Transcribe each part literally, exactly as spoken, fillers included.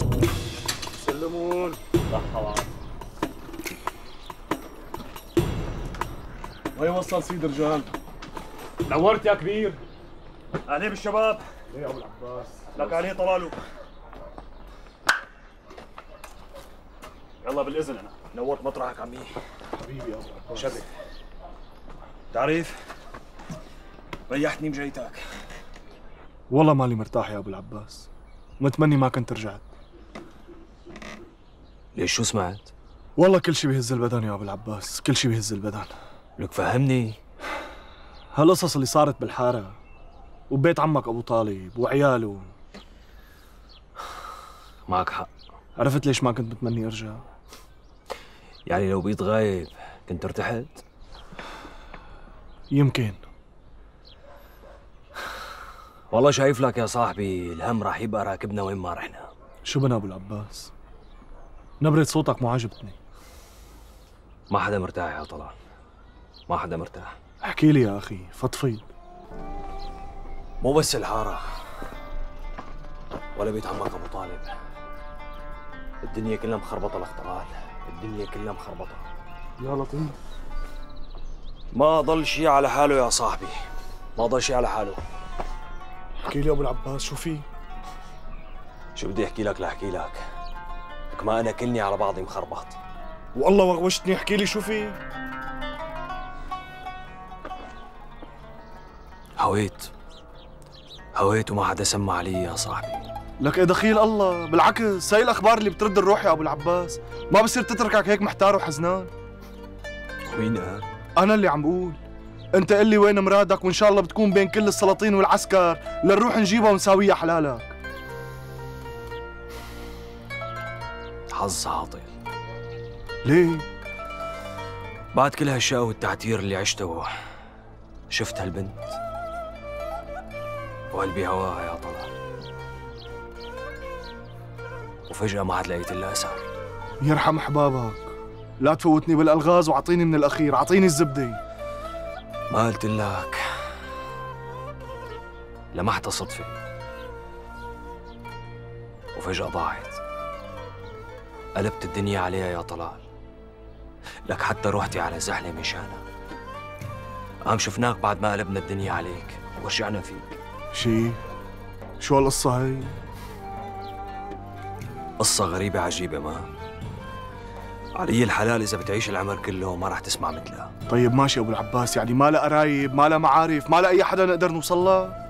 سلمون صح. وين وصل سيد رجال؟ نورت يا كبير. اهلين بالشباب. ايه يا ابو العباس. لك عليه طلالو. يلا بالاذن انا نورت مطرحك عمي. حبيبي يا ابو العباس. شبك تعرف ريحتني بجيتك. والله مالي مرتاح يا ابو العباس، متمني ما كنت رجعت. ليش شو سمعت؟ والله كل شيء بيهز البدن يا ابو العباس، كل شيء بيهز البدن. لك فهمني. هالقصص اللي صارت بالحاره وبيت عمك ابو طالب وعياله. معك حق. عرفت ليش ما كنت متمني ارجع؟ يعني لو بقيت غايب كنت ارتحت؟ يمكن. والله شايف لك يا صاحبي الهم راح يبقى راكبنا وين ما رحنا. شو بنا ابو العباس؟ نبرة صوتك مو عاجبتني. ما حدا مرتاح يا طلال، ما حدا مرتاح. احكي لي يا اخي، فضفيض. مو بس الحارة ولا بيت عمك ابو طالب، الدنيا كلها مخربطة لك طلال، الدنيا كلها مخربطة. يا لطيف. ما ضل شي على حاله يا صاحبي، ما ضل شي على حاله. احكي لي ابو العباس شو في؟ شو بدي احكي لك لاحكي لك؟ لك ما انا كلني على بعضي مخربط. والله وغوشتني، احكي لي شو في؟ هويت هويت وما حدا سمع علي يا صاحبي. لك ايه دخيل الله، بالعكس هاي الاخبار اللي بترد الروح يا ابو العباس، ما بصير تتركك هيك محتار وحزنان. مين قال؟ انا اللي عم بقول. انت قل لي وين مرادك وان شاء الله بتكون بين كل السلاطين والعسكر لنروح نجيبها ونساويها حلالك. حظ عاطل. ليه؟ بعد كل هالشقا والتعتير اللي عشته شفت هالبنت وقلبي هواها يا طلال، وفجأة ما عاد لقيت إلا أثر. يرحم احبابك، لا تفوتني بالالغاز واعطيني من الاخير، اعطيني الزبده. ما قلت لك لمحتها صدفة وفجأة ضاعت. قلبت الدنيا عليها يا طلال، لك حتى روحتي على زحلة مشانها. قام شفناك بعد ما قلبنا الدنيا عليك ورجعنا فيك. شي؟ شو هالقصة هي؟ قصة غريبة عجيبة ما؟ علي الحلال إذا بتعيش العمر كله ما راح تسمع مثلها. طيب ماشي أبو العباس، يعني ما لها قرايب، ما لها معارف، ما لها أي حدا نقدر نوصل لها؟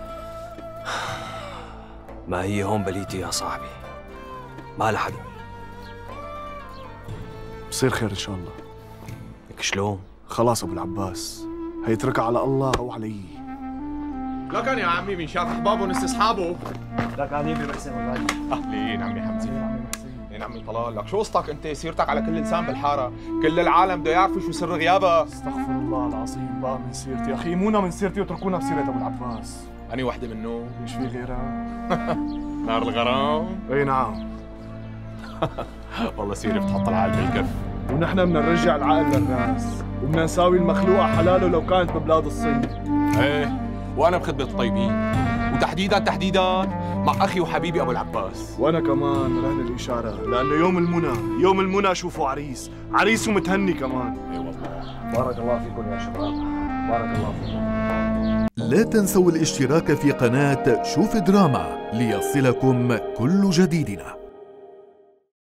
ما هي هون بليتي يا صاحبي، ما لها حدا. بصير خير إن شاء الله. لك شلون؟ خلاص أبو العباس، هيتركها على الله أو علي. لكن يا عمي من شاف احبابه ونس اصحابه. لك حبيبي محسن والغالي. اهلين عمي حمزه. اهلين عمي طلال. لك شو قصتك انت؟ سيرتك على كل لسان بالحاره، كل العالم بده يعرفوا شو سر غيابك. استغفر الله العظيم بقى من سيرتي، أخي مونا من سيرتي وتركونا بسيرة أبو العباس. أني وحده منه؟ مش في غيرها؟ نار الغرام؟ اي نعم. والله سيرة بتحط العقل بالكف. ونحن بدنا نرجع العقل للراس، وبدنا نساوي المخلوقة حلاله لو كانت ببلاد الصين. ايه، وأنا بخدمة الطيبين، وتحديدا تحديدا مع أخي وحبيبي أبو العباس. وأنا كمان رهن الإشارة، لأنه يوم المنى، يوم المنى شوفوا عريس، عريس ومتهني كمان. اي والله. بارك الله فيكم يا شباب، بارك الله فيكم. لا تنسوا الاشتراك في قناة شوف دراما ليصلكم كل جديدنا.